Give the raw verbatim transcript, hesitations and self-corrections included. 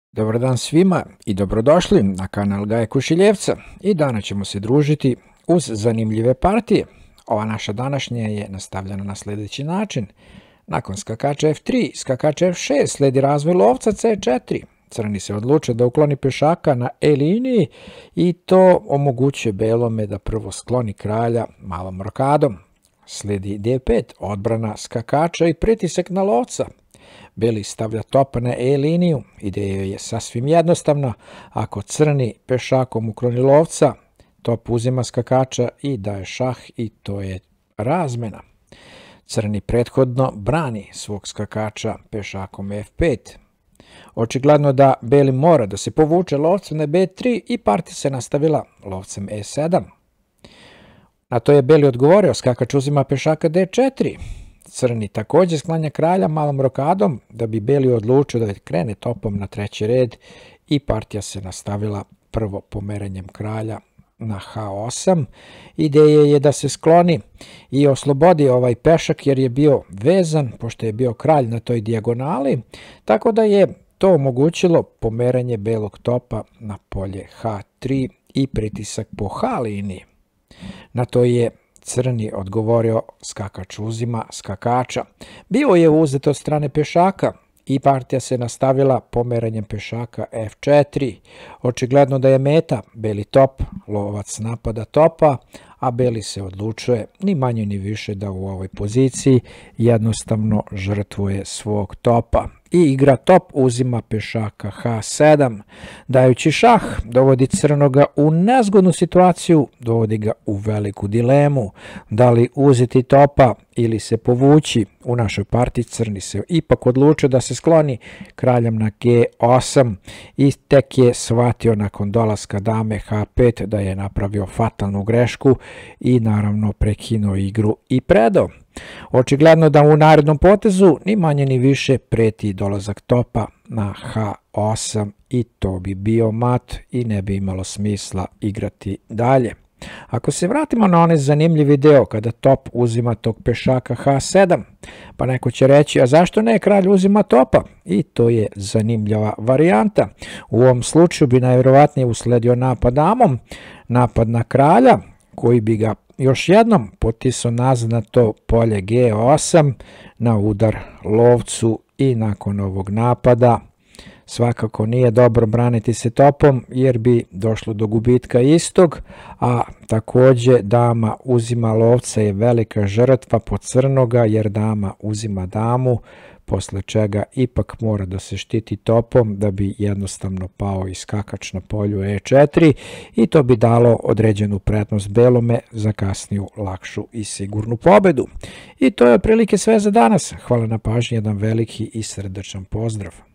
Dobar dan svima i dobrodošli na kanal Gaje Kušiljevca i danas ćemo se družiti uz zanimljive partije. Ova naša današnja je nastavljena na sljedeći način. Nakon skakača F tri, skakača F šest sledi razvoj lovca C četiri. Crni se odluče da ukloni pešaka na E liniji i to omogućuje belome da prvo skloni kralja malom rokadom. Sledi D pet, odbrana skakača i pritisak na lovca. Beli stavlja topa na E liniju, ideja je sasvim jednostavna, ako crni pešakom ukloni lovca, top uzima skakača i daje šah i to je razmena. Crni prethodno brani svog skakača pešakom F pet. Očigledno da beli mora da se povuče lovcem na B tri i partija se nastavila lovcem E sedam. Na to je beli odgovorio, skakač uzima pešaka D četiri. Crni također sklanja kralja malom rokadom da bi beli odlučio da krene topom na treći red i partija se nastavila prvo pomeranjem kralja na H osam. Ideja je da se skloni i oslobodi ovaj pešak jer je bio vezan, pošto je bio kralj na toj dijagonali, tako da je to omogućilo pomeranje belog topa na polje H tri i pritisak po H liniji. Na to je crni odgovorio, skakač uzima skakača. Bio je uzet od strane pešaka i partija se nastavila pomeranjem pešaka F četiri. Očigledno da je meta beli top, lovac napada topa, a beli se odlučuje ni manje ni više da u ovoj poziciji jednostavno žrtvuje svog topa. I igra top uzima pešaka H sedam. Dajući šah, dovodi crnoga u nezgodnu situaciju, dovodi ga u veliku dilemu. Da li uzeti topa ili se povući. U našoj partiji crni se ipak odlučio da se skloni kraljem na G osam i tek je shvatio nakon dolaska dame H pet da je napravio fatalnu grešku i naravno prekinuo igru i predao. Očigledno da u narednom potezu ni manje ni više preti dolazak topa na H osam i to bi bio mat i ne bi imalo smisla igrati dalje. Ako se vratimo na onaj zanimljivi deo kada top uzima tog pešaka H sedam, pa neko će reći, a zašto ne kralj uzima topa? I to je zanimljiva varijanta. U ovom slučaju bi najvjerovatnije usledio napad damom, napad na kralja koji bi ga još jednom potisao nazad na to polje G osam na udar lovcu i nakon ovog napada svakako nije dobro braniti se topom jer bi došlo do gubitka istog, a također dama uzima lovca je velika žrtva po crnoga jer dama uzima damu, posle čega ipak mora da se štiti topom da bi jednostavno pao i skakač na polju E četiri i to bi dalo određenu prednost belome za kasniju, lakšu i sigurnu pobedu. I to je otprilike sve za danas. Hvala na pažnji, jedan veliki i srdačan pozdrav.